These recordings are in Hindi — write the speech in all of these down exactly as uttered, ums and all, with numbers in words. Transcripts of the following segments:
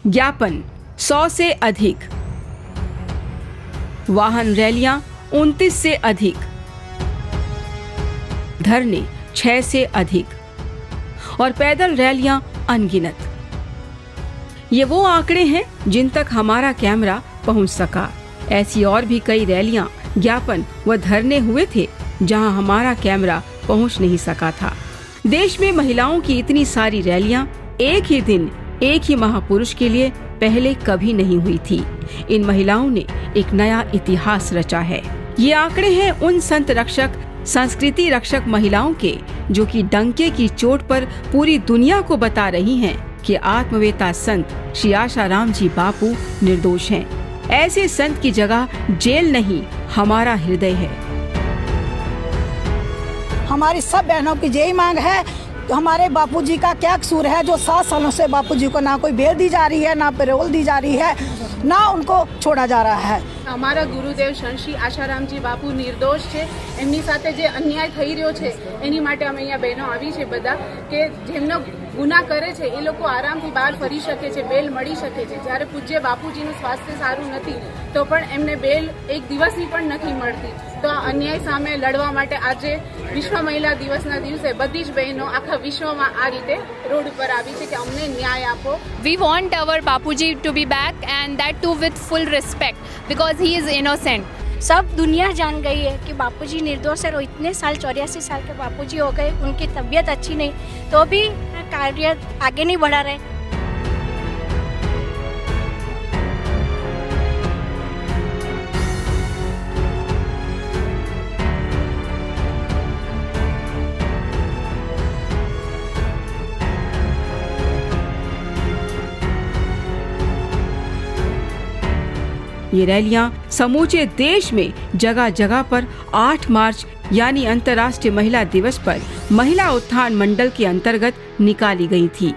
ज्ञापन सौ से अधिक, वाहन रैलियां उनतीस से अधिक, धरने छह से अधिक और पैदल रैलियां अनगिनत। ये वो आंकड़े हैं जिन तक हमारा कैमरा पहुंच सका। ऐसी और भी कई रैलियां, ज्ञापन व धरने हुए थे जहां हमारा कैमरा पहुंच नहीं सका था। देश में महिलाओं की इतनी सारी रैलियां एक ही दिन एक ही महापुरुष के लिए पहले कभी नहीं हुई थी। इन महिलाओं ने एक नया इतिहास रचा है। ये आंकड़े हैं उन संत रक्षक, संस्कृति रक्षक महिलाओं के, जो कि डंके की चोट पर पूरी दुनिया को बता रही हैं कि आत्मवेता संत श्री आशाराम जी बापू निर्दोष हैं। ऐसे संत की जगह जेल नहीं, हमारा हृदय है। हमारी सब बहनों की यही मांग है, हमारे बापूजी का क्या कसूर है जो सात सालों से बापूजी को ना कोई बेल दी जा रही है, ना पेरोल दी जा रही है, ना उनको छोड़ा जा रहा है। અમારા ગુરુદેવ સંત શ્રી આશારામજી બાપુ નિર્દોષ છે, એમની સાથે જે અન્યાય થઈ રહ્યો છે એની માટે અમે અહીંયા બહેનો આવી છે બધા, કે જેમનો ગુના કરે છે એ લોકો આરામથી બહાર ફરી શકે છે, બેલ મળી શકે છે। જ્યારે પૂજ્ય બાપુજીનું સ્વાસ્થ્ય સારું નથી તો પણ એમને બેલ એક દિવસની પણ નથી મળતી। તો આ અન્યાય સામે લડવા માટે આજે વિશ્વ મહિલા દિવસના દિવસે બધી જ બહેનો આખા વિશ્વમાં આ રીતે રોડ ઉપર આવી છે કે અમને ન્યાય આપો। We want our Bapuji to be back and that too with full respect because he is innocent। सब दुनिया जान गई है कि बापूजी निर्दोष है और इतने साल चौरासी साल के बापूजी हो गए, उनकी तबीयत अच्छी नहीं तो भी कार्य आगे नहीं बढ़ा रहे। ये रैलियां समूचे देश में जगह जगह पर आठ मार्च यानी अंतर्राष्ट्रीय महिला दिवस पर महिला उत्थान मंडल के अंतर्गत निकाली गई थी।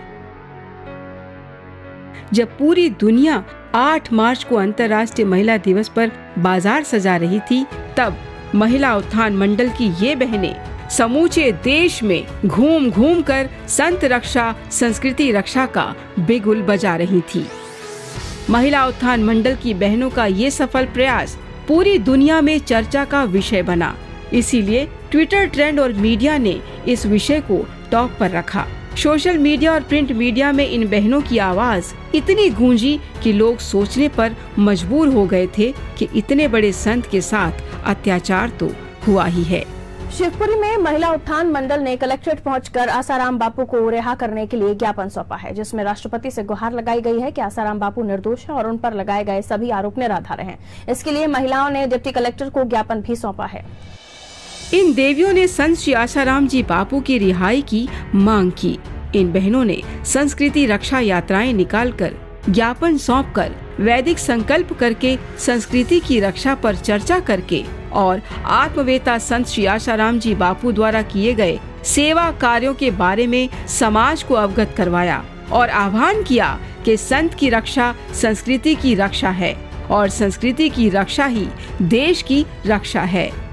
जब पूरी दुनिया आठ मार्च को अंतर्राष्ट्रीय महिला दिवस पर बाजार सजा रही थी, तब महिला उत्थान मंडल की ये बहनें समूचे देश में घूम घूम कर संत रक्षा, संस्कृति रक्षा का बिगुल बजा रही थी। महिला उत्थान मंडल की बहनों का ये सफल प्रयास पूरी दुनिया में चर्चा का विषय बना। इसीलिए ट्विटर ट्रेंड और मीडिया ने इस विषय को टॉप पर रखा। सोशल मीडिया और प्रिंट मीडिया में इन बहनों की आवाज इतनी गूंजी कि लोग सोचने पर मजबूर हो गए थे कि इतने बड़े संत के साथ अत्याचार तो हुआ ही है। शिवपुरी में महिला उत्थान मंडल ने कलेक्ट्रेट पहुंचकर आसाराम बापू को रिहा करने के लिए ज्ञापन सौंपा है, जिसमें राष्ट्रपति से गुहार लगाई गई है कि आसाराम बापू निर्दोष है और उन पर लगाए गए सभी आरोप निराधार हैं। इसके लिए महिलाओं ने डिप्टी कलेक्टर को ज्ञापन भी सौंपा है। इन देवियों ने संत श्री आशाराम जी बापू की रिहाई की मांग की। इन बहनों ने संस्कृति रक्षा यात्राएं निकालकर, ज्ञापन सौंपकर, वैदिक संकल्प करके, संस्कृति की रक्षा पर चर्चा करके और आत्मवेता संत श्री आशाराम जी बापू द्वारा किए गए सेवा कार्यों के बारे में समाज को अवगत करवाया और आह्वान किया कि संत की रक्षा संस्कृति की रक्षा है और संस्कृति की रक्षा ही देश की रक्षा है।